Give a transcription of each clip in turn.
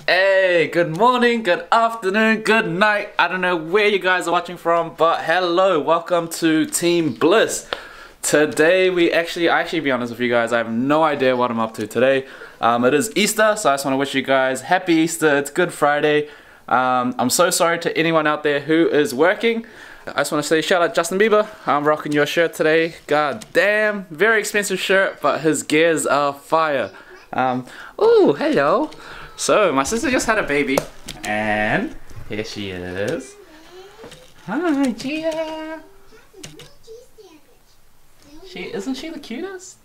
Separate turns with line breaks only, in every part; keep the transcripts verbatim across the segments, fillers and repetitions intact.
Hey, good morning, good afternoon, good night. I don't know where you guys are watching from, but hello, welcome to Team Bliss. Today we actually, I actually be honest with you guys, I have no idea what I'm up to today. Um, it is Easter, so I just want to wish you guys happy Easter. It's Good Friday. Um, I'm so sorry to anyone out there who is working. I just want to say shout out Justin Bieber. I'm rocking your shirt today. God damn, very expensive shirt, but his gears are fire. Um, oh, hello. So my sister just had a baby, and here she is. Hi, Gia. She isn't she the cutest?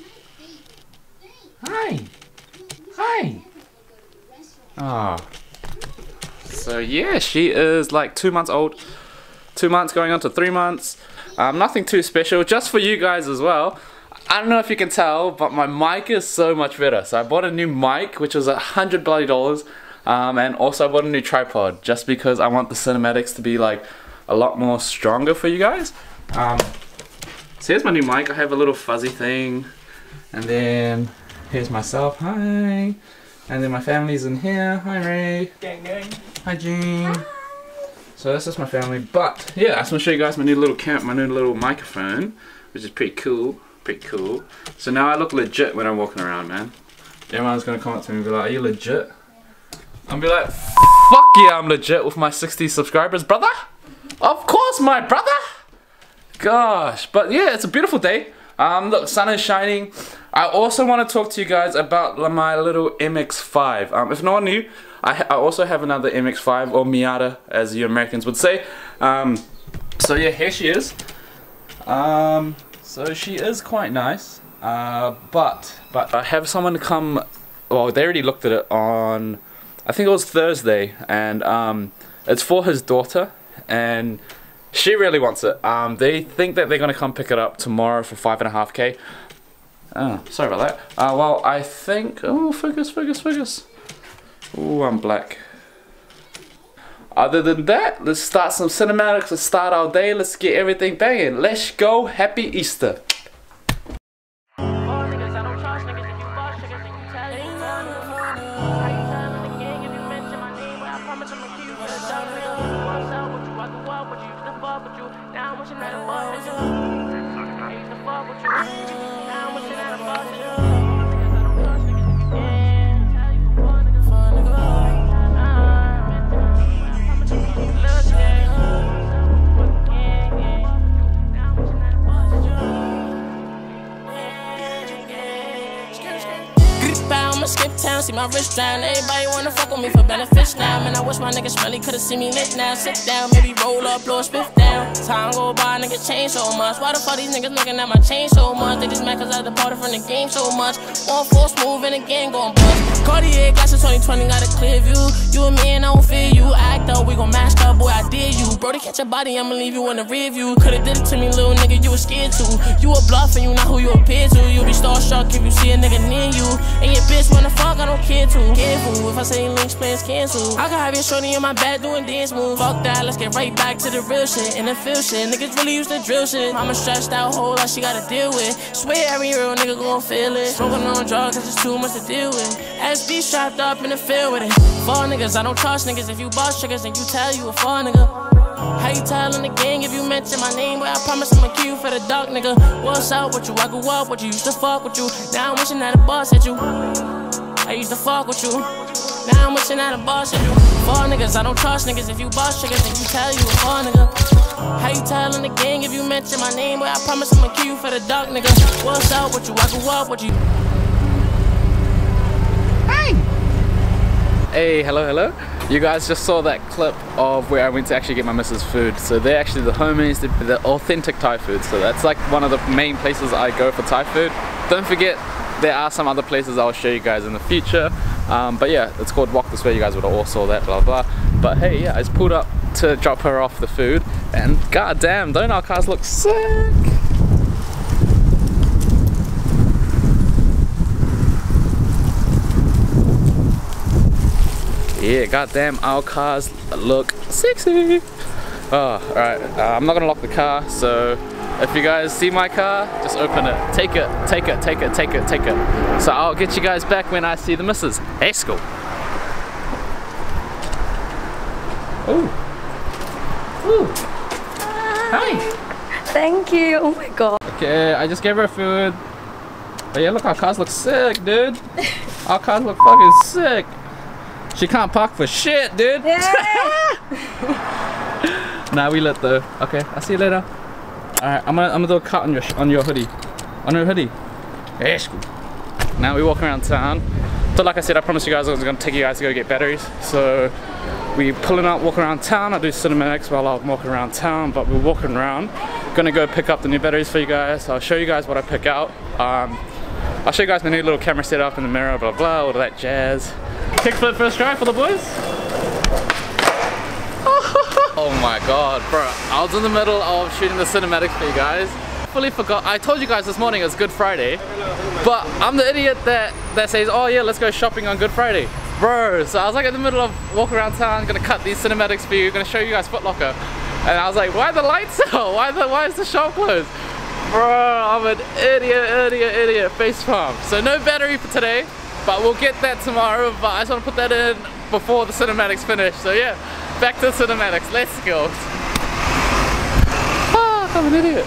Hi. Hi. Oh. So yeah, she is like two months old. Two months going on to three months. Um, nothing too special, just for you guys as well. I don't know if you can tell, but my mic is so much better. So I bought a new mic, which was a hundred bloody dollars, um, and also I bought a new tripod, just because I want the cinematics to be like a lot more stronger for you guys. Um, so here's my new mic. I have a little fuzzy thing, and then here's myself. Hi, and then my family's in here. Hi, Ray. Gang, gang. Hi, Jean. Hi. So that's just my family. But yeah, I just want to show you guys my new little camp, my new little microphone, which is pretty cool. Pretty cool. So now I look legit when I'm walking around, man. Everyone's gonna come up to me and be like, are you legit? I'm be like, fuck yeah, I'm legit with my sixty subscribers, brother. Of course, my brother. Gosh, but yeah, it's a beautiful day. Um, look, sun is shining. I also want to talk to you guys about my little M X five. Um, if no one knew, I, I also have another M X five, or Miata, as you Americans would say. Um, so yeah, here she is. Um, So she is quite nice, uh, but but I have someone come. Well, they already looked at it on, I think it was Thursday, and um, it's for his daughter, and she really wants it. Um, they think that they're gonna come pick it up tomorrow for five and a half k. Oh, sorry about that. Uh, well, I think. Oh, focus, focus, focus. Oh, I'm black. Other than that, let's start some cinematics, let's start our day, let's get everything banging. Let's go, happy Easter.
Skip town, see my wrist drown. Everybody wanna fuck with me for benefits now. Man, I wish my niggas smelly could've seen me lit now. Sit down, maybe roll up, blow a spiff down. Time go by, niggas change so much. Why the fuck these niggas looking at my chain so much? They just mad cause I departed from the game so much. One force move and again gon' bust. Cartier glasses twenty twenty got a clear view. You and me and I don't fear you. Act up, we gon' mash up, boy, I dare you. Bro, to catch your body, I'ma leave you in the rear view. Could've did it to me, little nigga, you was scared to. You a bluff and you not who you appear to. You be starstruck if you see a nigga near you. And your bitch wanna fuck, I don't care to. Careful, if I say links, plans cancel. I can have your shorty in my bed doing dance moves. Fuck that, let's get right back to the real shit. And the feel shit, niggas really used to drill shit. Mama stressed out, whole lot she gotta deal with. Swear every real nigga gon' feel it. Smoking on drugs, cause it's too much to deal with. S B strapped up in the field with it. Fall niggas, I don't trust niggas. If you bust triggers, then you tell you a fall nigga. How you tellin' the gang if you mention my name? Boy, I promise I'ma kill you for the dark nigga. What's up with you? I grew up with you, used to fuck with you. Now I'm wishing that a boss hit you. I used to fuck with you. Now I'm wishing that a boss hit you. Fall niggas, I don't trust niggas. If you bust triggers, then you tell you a fall nigga. How you tellin' the gang if you mention my name? Boy, I promise I'ma kill you for the dark nigga. What's up with you? I grew up with you.
Hey! Hey, hello, hello. You guys just saw that clip of where I went to actually get my missus food. So they're actually the homies, the, the authentic Thai food. So that's like one of the main places I go for Thai food. Don't forget, there are some other places I'll show you guys in the future. Um, but yeah, it's called Walk This Way. You guys would have all saw that, blah blah. But hey, yeah, I just pulled up to drop her off the food, and goddamn, don't our cars look sick? Yeah, goddamn, our cars look sexy. Oh, alright, uh, I'm not gonna lock the car, so if you guys see my car, just open it. Take it, take it, take it, take it, take it. So I'll get you guys back when I see the missus. Let's go. Ooh. Ooh. Hi.
Thank you. Oh my god.
Okay, I just gave her food. But yeah, look, our cars look sick, dude. Our cars look fucking sick. She can't park for shit, dude.
Yeah.
Nah, we lit though. Okay, I'll see you later. Alright, I'm gonna I'm gonna do a cut on your sh on your hoodie. On your hoodie. Yes. Now we walk around town. So like I said, I promised you guys I was gonna take you guys to go get batteries. So we pulling out, walking around town. I do cinematics while I'm walking around town, but we're walking around. Gonna go pick up the new batteries for you guys. I'll show you guys what I pick out. Um, I'll show you guys my new little camera setup in the mirror, blah blah, all that jazz. Kickflip first try for the boys. Oh my god, bro. I was in the middle of shooting the cinematics for you guys. Fully forgot. I told you guys this morning it was Good Friday, but I'm the idiot that, that says, oh yeah, let's go shopping on Good Friday. Bro, so I was like in the middle of walking around town, gonna cut these cinematics for you, gonna show you guys Foot Locker. And I was like, why are the lights out? Why, the, why is the shop closed? Bro, I'm an idiot, idiot, idiot, face palm. So no battery for today, but we'll get that tomorrow. But I just want to put that in before the cinematics finish. So yeah, back to cinematics, let's go. Ah, I'm an idiot.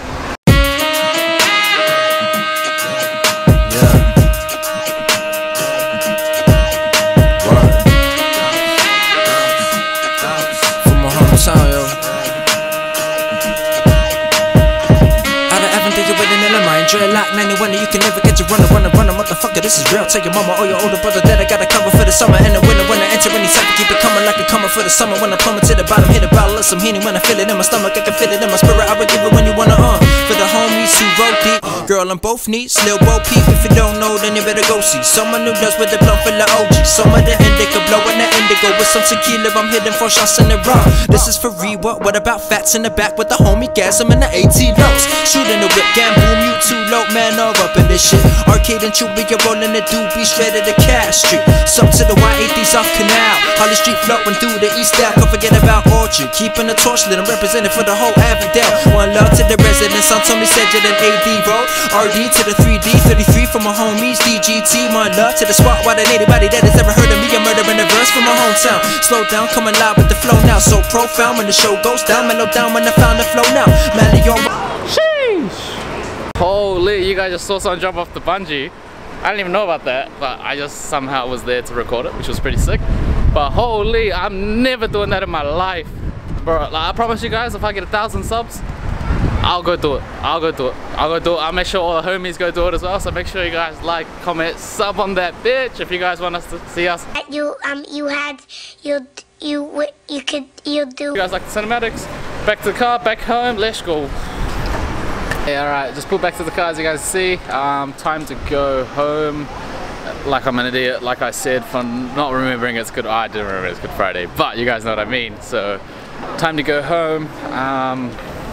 Dreadlock ninety-one, you can never get to run a run a run a motherfucker. This is real. Tell your mama or your older brother that I got a cover for the summer and the winter. When I enter any cycle, keep it coming like a comer for the summer. When I plummet to the bottom, hit a bottle of some Henny. When I feel it in my stomach, I can feel it in my spirit. I would give it when you wanna uh for the homies who roll deep. Girl, I'm both needs, Lil Bo Peep. If you don't know, then you better go see someone who does with the blunt full of O G. Some of the indica blowing the indigo with some tequila. I'm hitting four shots in the row. This is for real. What about fats in the back with the homie gasm and the AT lows? Shooting the whip, gang boom, you too low, man. All up in this shit. Arcade and Chubby, you're rolling the doobie straight to the Cash Street. Suck to the Y eighties off Canal. Holly Street flowing through the East Down. Don't forget about Orchard. Keeping the torch lit. I'm representing for the whole Avondale. One love to the residents. I'm Tony Sedgwick and A D road. R D to the three D, thirty-three for my homies. D G T, one love to the spot. Why than anybody that has ever heard of me. I'm murdering a verse from my hometown. Slow down, coming live with the flow now. So profound when the show goes down. Mellow down when I found the flow now. Manly on.
Sheesh. Holy, you guys just saw someone jump off the bungee. I didn't even know about that, but I just somehow was there to record it, which was pretty sick. But holy, I'm never doing that in my life. Bro, like, I promise you guys, if I get a thousand subs, I'll go do it. I'll go do it. I'll go do it. I'll make sure all the homies go do it as well. So make sure you guys like, comment, sub on that bitch if you guys want us to see us.
You um you had you you you could you do.
You guys like the cinematics? Back to the car, back home. Let's go. Yeah, alright, just pull back to the car as you guys see. Um, time to go home. Like I'm an idiot, like I said, for not remembering it's good. Oh, I didn't remember it's Good Friday, but you guys know what I mean. So, time to go home. Um,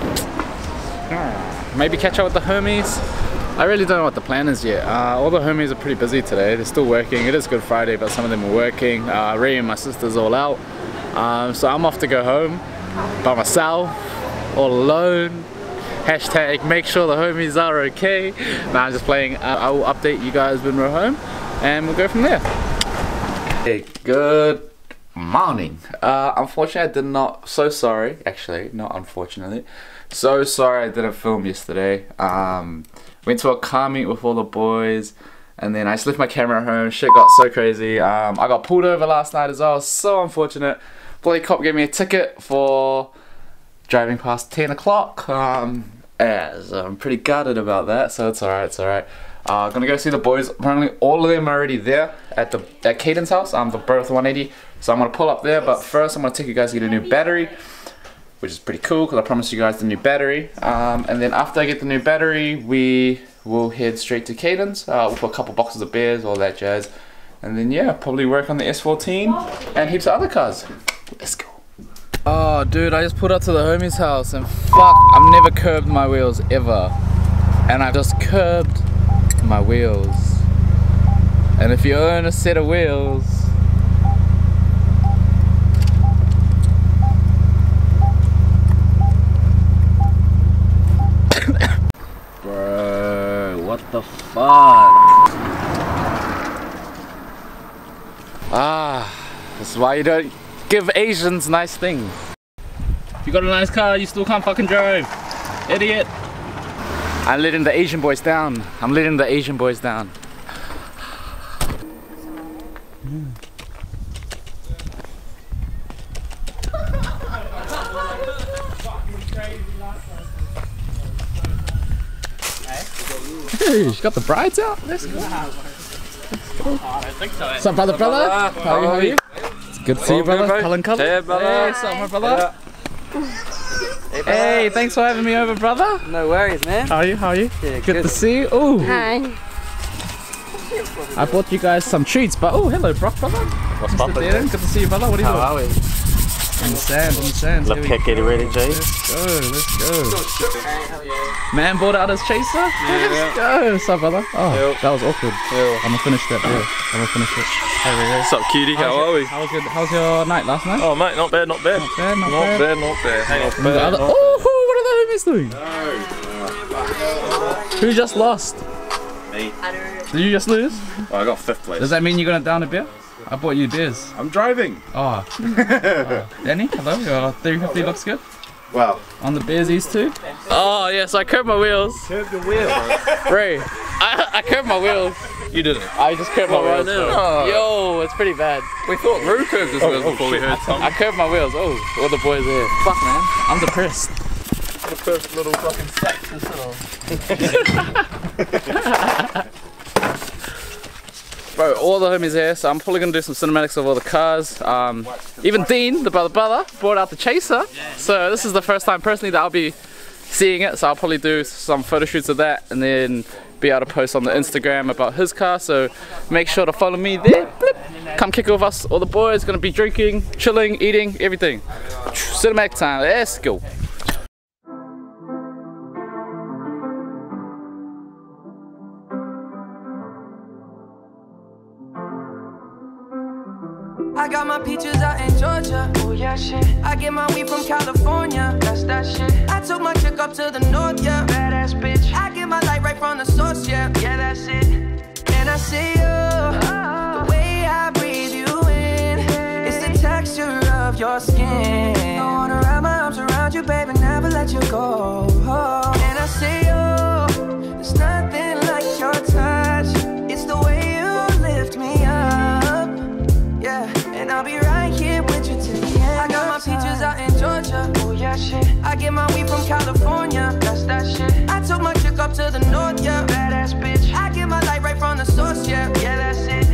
maybe catch up with the homies. I really don't know what the plan is yet. Uh, all the homies are pretty busy today. They're still working. It is Good Friday, but some of them are working. Uh, Ray and my sister's all out. Um, so I'm off to go home by myself, all alone. Hashtag make sure the homies are okay. Nah, I'm just playing. Uh, I will update you guys when we're home and we'll go from there. Hey, good morning. Uh, unfortunately I did not, so sorry, actually, not unfortunately. So sorry I didn't film yesterday. Um, went to a car meet with all the boys and then I just left my camera at home. Shit got so crazy. Um, I got pulled over last night as well, so unfortunate. Bloody cop gave me a ticket for driving past ten o'clock. Um, as I'm pretty gutted about that, so it's alright, it's alright. Uh, gonna go see the boys. Apparently all of them are already there at the at Caden's house. Um, the Birth one eighty. So I'm gonna pull up there, but first I'm gonna take you guys to get a new battery, which is pretty cool because I promised you guys the new battery. Um, and then after I get the new battery, we will head straight to Caden's uh, with a couple boxes of beers, all that jazz. And then yeah, probably work on the S fourteen and heaps of other cars. Let's go. Oh dude, I just pulled up to the homie's house and fuck, I've never curbed my wheels ever. And I've just curbed my wheels. And if you own a set of wheels, bro, what the fuck? Ah, this is why you don't give Asians nice things. If you got a nice car, you still can't fucking drive. Idiot. I'm letting the Asian boys down. I'm letting the Asian boys down. Mm. Hey, she got the brides out. Let's go. Let's go. What's up, brother, brother? How are you? How are you? It's good to see you, brother. Colin, Colin.
Hey, brother.
Hey, what's up, my brother? Hey, brother. Hey, thanks for having me over, brother.
No worries, man.
How are you? How are you?
Yeah,
good,
good
to see you. Ooh.
Hi.
I bought you guys some treats, but oh, hello, Brock, brother.
What's up,
Good to see you, brother. What are you
How
doing?
are we?
On the sand, on the sand.
Love cake, get it ready, Jay.
Let's go, let's go. Man bought out his chaser.
Yeah,
Let's go. What's up, brother? Oh,
Yep.
that was awkward.
Yeah.
I'm gonna finish that. Yeah, I'm gonna finish it. Hey, hey, hey.
What's up, cutie? How are we?
How was your How's your night last night?
Oh, mate, not bad, not bad.
Not bad, not,
Not
bad.
bad, not bad. Hang on,
And the other, oh, what are the homies doing? Who just lost?
Me.
Did you just lose?
Oh, I got fifth place.
Does that mean you're gonna down a beer? I bought you beers.
I'm driving.
Oh. oh. Danny, hello. Your three fifty looks good.
Wow.
On the beersies too. Oh yes, I curved my wheels.
Curve your wheel.
Ray, I, I curved my wheels.
You did it.
I just curved my wheels.
Oh.
Yo, it's pretty bad.
We thought Rue curved his wheels before we heard something.
I curved my wheels. Oh, all the boys here. Fuck man, I'm depressed.
The first little fucking sack to sit on.
Bro, all the homies here, so I'm probably gonna do some cinematics of all the cars. Um, even Dean, the brother brother, brought out the chaser. So this is the first time personally that I'll be seeing it. So I'll probably do some photo shoots of that and then be able to post on the Instagram about his car. So make sure to follow me there. Blip. Come kick it with us, all the boys. Gonna be drinking, chilling, eating, everything. Cinematic time. Let's go.
I got my peaches out in Georgia, oh yeah shit. I get my weed from California, that's that shit. I took my chick up to the north, yeah, badass bitch. I get my light right from the source, yeah, yeah that's it. And I see you, the way I breathe you in, it's the texture of your skin. I wanna wrap my arms around you, baby, never let you go. And I see you, there's nothing like your touch. It's the way you lift me up, yeah. And I'll be right here with you till the end. I got my peaches out in Georgia, oh yeah shit. I get my weed from California, that's that shit. I took my chick up to the north, yeah, badass bitch. I get my light right from the source, yeah, yeah that's it.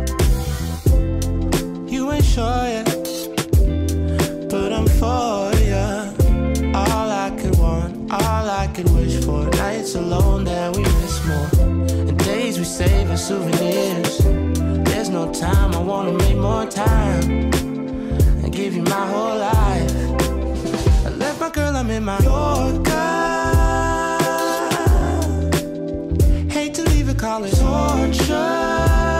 You ain't sure yet, but I'm for ya. All I could want, all I could wish for. Nights alone that we miss more, and days we save as souvenirs. There's no time, I wanna make more time and give you my whole life. I left my girl, I'm in my Yorker. Hate to leave it, call it torture.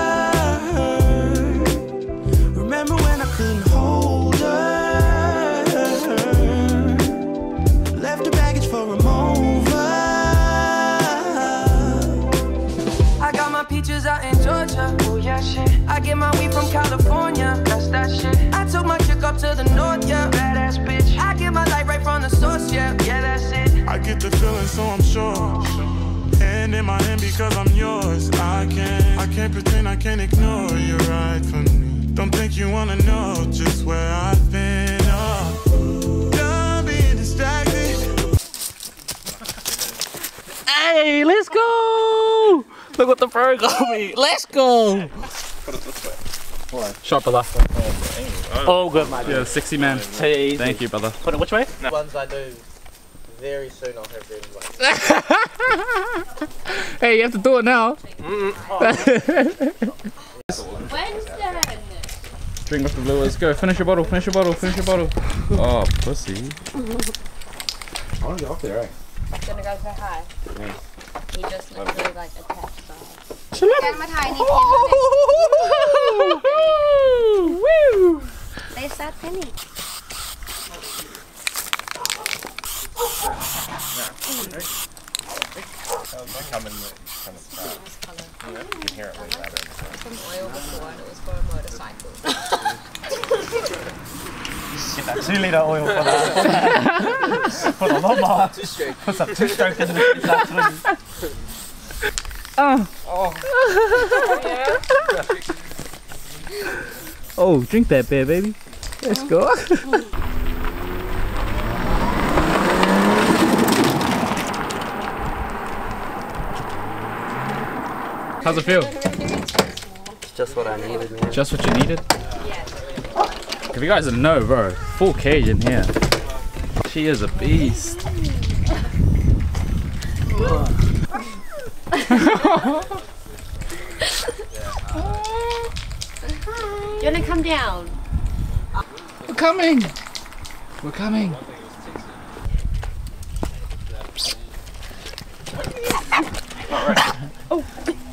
Remember when I couldn't hold her? Left her baggage for a mover.
I got my peaches out in Georgia, oh yeah shit. I get my weed from California, that's that shit. I took my chick up to the north, yeah, badass bitch. I get my light right from the source, yeah, yeah that's it.
I get the feeling, so I'm sure. Hand in my hand because I'm yours. I can't, I can't pretend, I can't ignore you right from me. Don't think you wanna know just where I've been. Oh, done being distracted.
Hey, let's go! Look what the pro got me. Let's go!
Put it this way.
Shot, brother. Oh, good, mate. Yeah, sexy man.
Hey,
Thank you, brother.
Put it which way?
The ones I do very soon, I'll have them like.
Hey, you have to do it now.
Wednesday.
Drink with the blue. Let's go. Finish your bottle. Finish your bottle. Finish your bottle. Oh, pussy.
I wanna get off there, eh?
Gonna go say hi.
Yeah.
He just literally like attached so.
Kan met haar niet
Woo!
Daar staat Penny.
Come in with kind of start. You can hear it way louder.
Some oil before and it was for a motorcycle.
Get that two litre oil for that. For the lawnmower. Put some two stroke in the
Oh.
Oh. Oh, drink that beer, baby. Let's go.
How's it feel?
Just what I needed, man.
Just what you needed? If you guys didn't know, bro, full cage in here. She is a beast.
You wanna come down?
We're coming! We're coming!
Oh.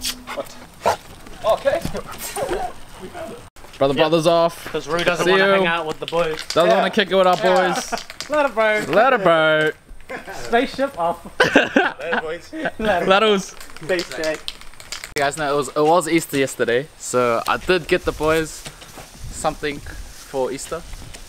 Okay.
Brother, brother's off.
Because Rue doesn't
See
want to
you.
hang out with the boys.
Doesn't
Yeah.
want to kick it with our boys.
Let it boat.
Let it boat.
Spaceship off.
Let us.
Space check.
You guys know it was it was Easter yesterday, so I did get the boys something for Easter.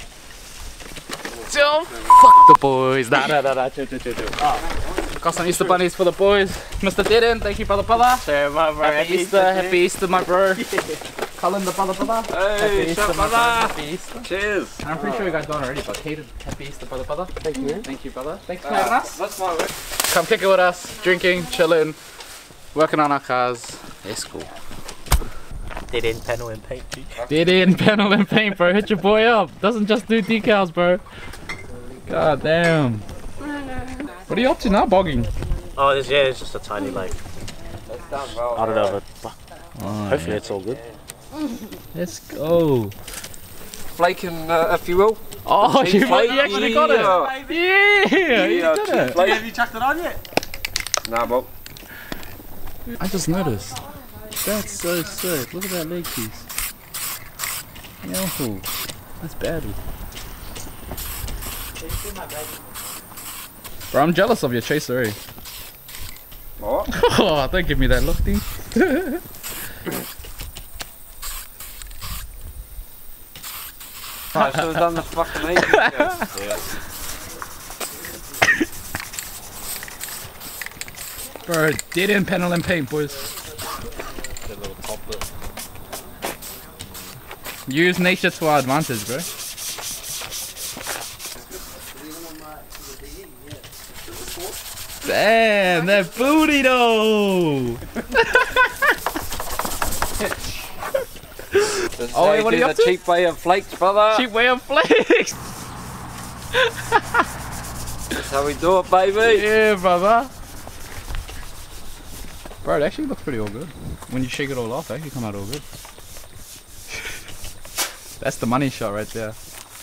So fuck the boys. Nah, nah, nah, nah. Chill, chill, chill, chill. Oh. Got some Easter bunnies for the boys. Mister Deaden, thank you, brother, brother.
Sure, my bro.
Happy Easter, happy Easter, my bro. Colin, the brother, brother.
Hey,
happy Easter,
shut
my
brother.
Happy Easter.
Cheers.
I'm pretty sure you guys gone already, but Caden, happy Easter, brother, brother.
Thank you, man.
Thank you, brother. Thanks for
Uh,
having us.
That's my way.
Come kick it with us, drinking, chilling, working on our cars. It's cool.
Dead end panel and paint.
Dead end panel and paint, bro. Hit your boy up. Doesn't just do decals, bro. God damn. What are you up to now, bogging?
Oh, this, yeah, it's just a tiny, like, I don't know, but fuck.
Oh,
Hopefully
yeah.
it's all good.
Let's go.
Flaking, uh, if you will.
Oh,
Cheese
you,
flake.
you actually got it. Yeah,
Yeah,
you
yeah,
did
cheese
it.
flake.
Have you chucked it on yet?
Nah, Bob.
I just noticed. That's so sick. Look at that leg piece. Yo, that's bad. Bro, I'm jealous of your chaser, eh?
What?
Oh, don't give me that look, dude.
I should have done the fucking ages ago. Yeah.
Bro, dead end panel and paint, boys. Use nature to our advantage, bro. Damn, that booty though!
Oh, wait, what are you up to? Cheap way of flakes, brother.
Cheap way of flakes!
That's how we do it, baby.
Yeah, brother. Bro, it actually looks pretty all good. When you shake it all off, it actually come out all good. That's the money shot right there.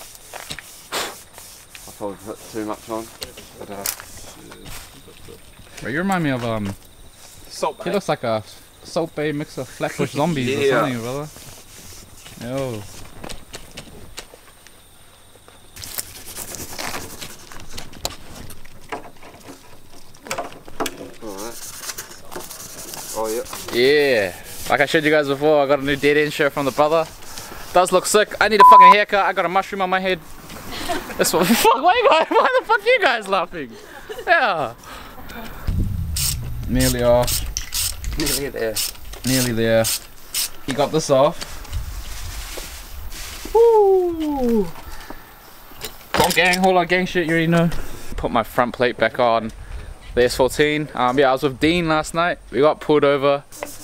I probably put too much on. But, uh,
Bro, you remind me of um.
Salt
He looks like a Salt Bay mix of Flatbush Zombies
Yeah.
or something, brother. Yo.
oh yeah.
Yeah. Like I showed you guys before, I got a new dead end shirt from the brother. Does look sick. I need a fucking haircut. I got a mushroom on my head. This one. Fuck. Why you guys? Why the fuck you guys laughing? Yeah. Nearly off.
Nearly there.
Nearly there. He got this off. Woo! Got gang, whole lot of gang shit, you already know. Put my front plate back on the S fourteen. Um, yeah, I was with Dean last night. We got pulled over.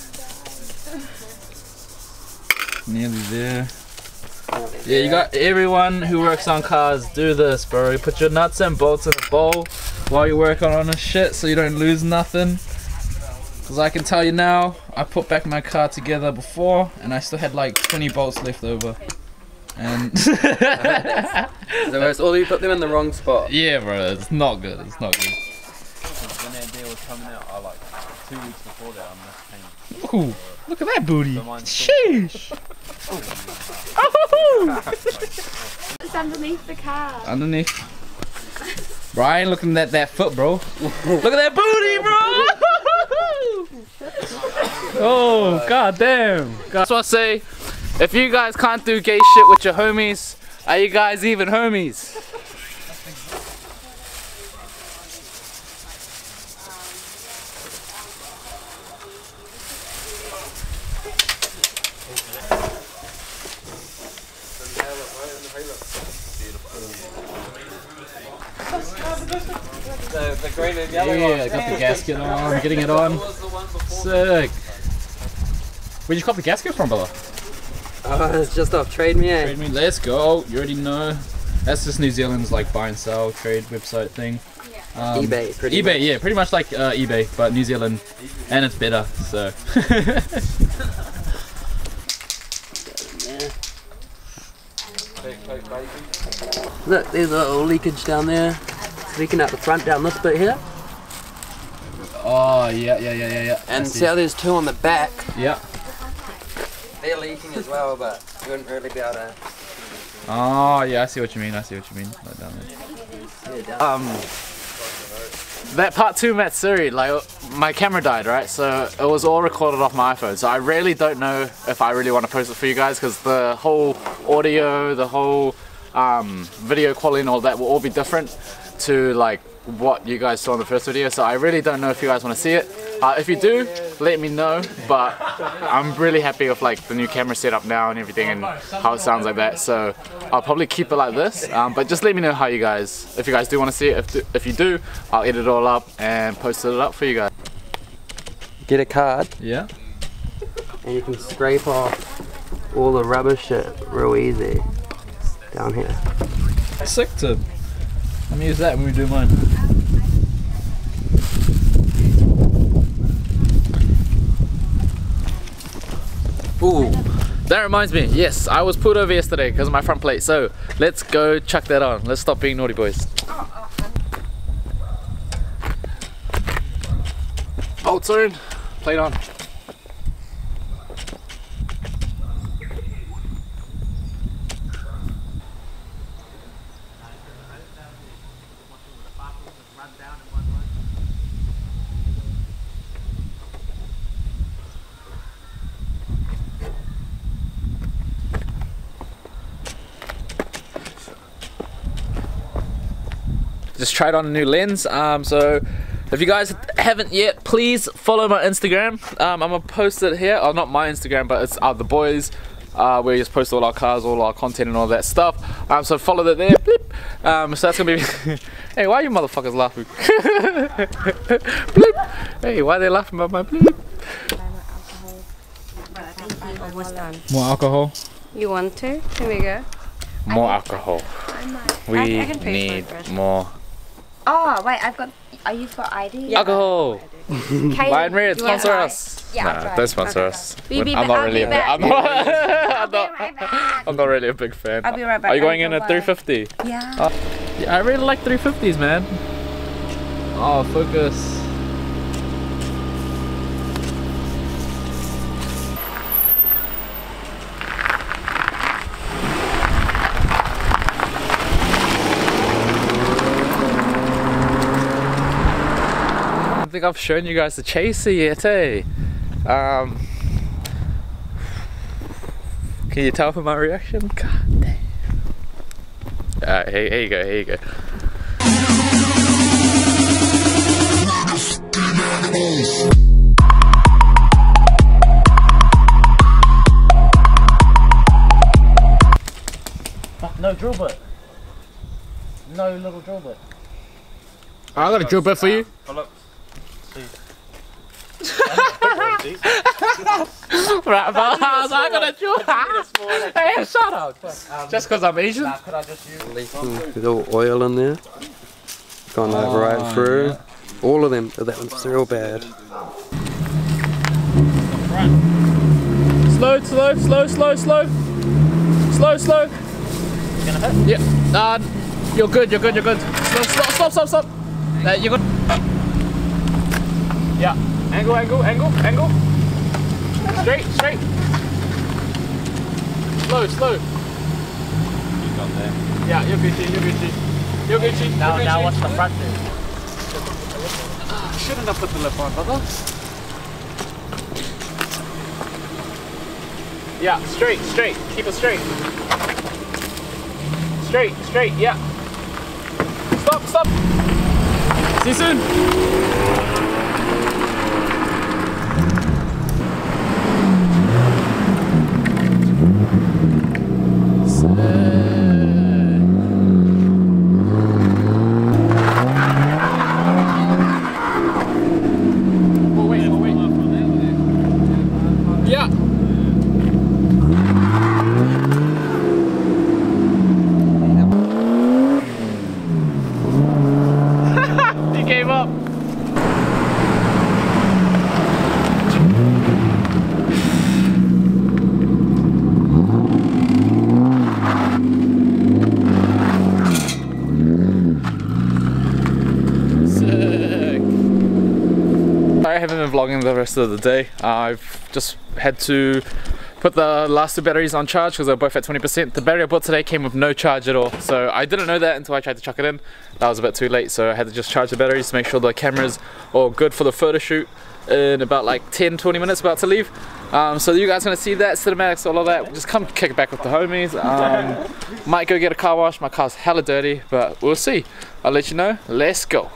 Nearly there. Yeah, you got everyone who works on cars do this, bro. You put your nuts and bolts in a bowl while you're working on this shit so you don't lose nothing. Because I can tell you now, I put back my car together before and I still had like twenty bolts left over. And
So it's all you put them in the wrong spot.
yeah, bro, it's not good. It's not good.
When that deal was coming out, I like two weeks before that, I'm not
Ooh, look at that booty. Sheesh.
It's underneath the car.
Underneath. Bro, I ain't looking at that foot, bro. Look at that booty, bro. Oh, god damn. That's what I say. If you guys can't do gay shit with your homies, Are you guys even homies?
The, the green and yellow
Yeah,
one.
I got the gasket on, getting it on. Sick. Where'd you cop the gasket from, brother?
Oh, it's just off Trade Me, eh?
Trade Me, let's go. You already know. That's just New Zealand's like buy and sell trade website thing. Um,
eBay, pretty
eBay,
much.
yeah, pretty much like uh, eBay, but New Zealand, and it's better. So.
Look, there's a little leakage down there. It's leaking out the front down this bit here.
Oh yeah, yeah, yeah, yeah, yeah.
And see how there's two on the back?
Yeah.
They're leaking as well, but you wouldn't really be able to.
Oh yeah, I see what you mean. I see what you mean. Right down there. Um, that part two Matsuri, like my camera died, right? So it was all recorded off my iPhone. So I really don't know if I really want to post it for you guys because the whole audio, the whole um, video quality and all that will all be different to like what you guys saw in the first video. So I really don't know if you guys want to see it. Uh, if you do, let me know, but I'm really happy with like the new camera setup now and everything and how it sounds like that, so I'll probably keep it like this, um, but just let me know how you guys, if you guys do want to see it. If, if you do, I'll edit it all up and post it up for you guys.
Get a card.
Yeah.
And you can scrape off all the rubber shit real easy down here.
Sick tip. Let me use that when we do mine.
Ooh, that reminds me, yes, I was pulled over yesterday because of my front plate, so let's go chuck that on. Let's stop being naughty boys. Bolts are in, plate on. Just tried on a new lens, um, so if you guys haven't yet, please follow my Instagram. um, I'm gonna post it here, oh not my Instagram, but it's uh, the boys, uh, where we just post all our cars, all our content and all that stuff, um, so follow that there. Bleep. Um, so that's gonna be hey, why are you motherfuckers laughing? Bleep. Hey, why are they laughing about my bleep?
More alcohol?
You want to? Here we go.
More alcohol. We
I- I can pay for
need
it first.
more
Oh, wait, I've got. Are you got I D?
alcohol.
Kay,
Lion Red,
you wanna
sponsor
try?
us.
Yeah, I'll
Nah,
try.
don't sponsor
Okay.
us.
Be- be
I'm
ba-
not
I'll
really
be
a big,
back.
I'm not,
I'll
I'm,
be
not,
right back.
I'm not really a big fan.
I'll be right back.
Are you going
I'll
in
go
at
buy.
three fifty?
Yeah.
Uh, yeah, I really like three fifties, man.
Oh, focus.
I don't think I've shown you guys the chaser yet, eh? Um, can you tell from my reaction? God damn. Alright, here, here you go, here you go.
Fuck, no drill bit. No little drill bit.
I got a drill bit for you. Right, but I got a drill. Hey, shut up. Just because I'm Asian?
Leaking a little oil in there. Gone over right
Oh,
through.
yeah.
All of them. That one's real bad.
Slow, slow, slow, slow, slow. Slow, slow.
Gonna hit?
Yeah. Uh, you're good, you're good, you're good. Slow, stop, stop, stop, stop. Uh, you're good. Yeah. Angle, angle, angle, angle. Straight, straight. Slow, slow.
You got there.
Yeah, you're Gucci, you're Gucci. You're Gucci.
Now,
you're
now
Gucci.
what's the front do?
Ah, shouldn't have put the lip on, brother. Yeah, straight, straight. Keep it straight. straight, straight, yeah. Stop, stop. See you soon. Oh wait, oh wait. Yeah. He gave up. I haven't been vlogging the rest of the day. Uh, I've just had to put the last two batteries on charge because they're both at twenty percent. The battery I bought today came with no charge at all, so I didn't know that until I tried to chuck it in. That was a bit too late, so I had to just charge the batteries to make sure the camera's all good for the photo shoot in about like ten twenty minutes, about to leave. Um, so you guys are gonna see that, cinematics, all of that. Just come kick it back with the homies. Um, might go get a car wash. My car's hella dirty, but we'll see. I'll let you know. Let's go.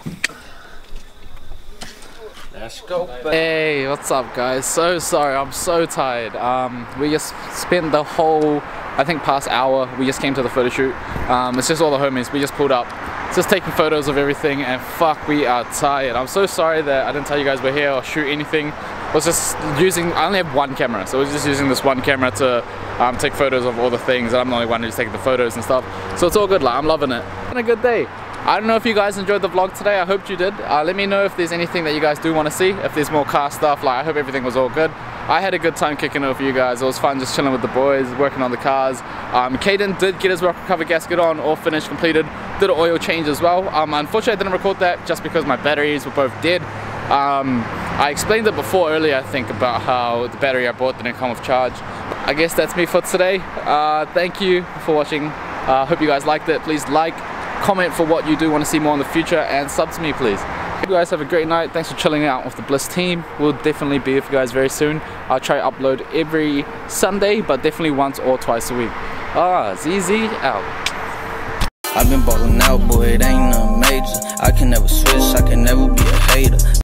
Let's go, baby.
Hey, what's up guys? So sorry, I'm so tired. Um, we just spent the whole, I think past hour, we just came to the photo shoot. Um, it's just all the homies, we just pulled up, just taking photos of everything, and fuck, we are tired. I'm so sorry that I didn't tell you guys we're here or shoot anything. I was just using, I only have one camera, so I was just using this one camera to um, take photos of all the things, and I'm the only one who's taking the photos and stuff. So it's all good, like, I'm loving it. It's been a good day. I don't know if you guys enjoyed the vlog today. I hope you did. Uh, let me know if there's anything that you guys do want to see, if there's more car stuff. Like, I hope everything was all good. I had a good time kicking it with you guys. It was fun just chilling with the boys, working on the cars. Um, Caden did get his rock recover gasket on, all finished, completed. Did an oil change as well. Um, unfortunately, I didn't record that just because my batteries were both dead. Um, I explained it before earlier, I think, about how the battery I bought didn't come with charge. I guess that's me for today. Uh, thank you for watching. I uh, hope you guys liked it. Please like, comment for what you do want to see more in the future, and sub to me please. You guys have a great night. Thanks for chilling out with the Bliss team. We'll definitely be with you guys very soon. I'll try to upload every Sunday, but definitely once or twice a week. Ah, Z Z out.
I've been ballin' out, boy, it ain't nothing major. I can never switch, I can never be a hater.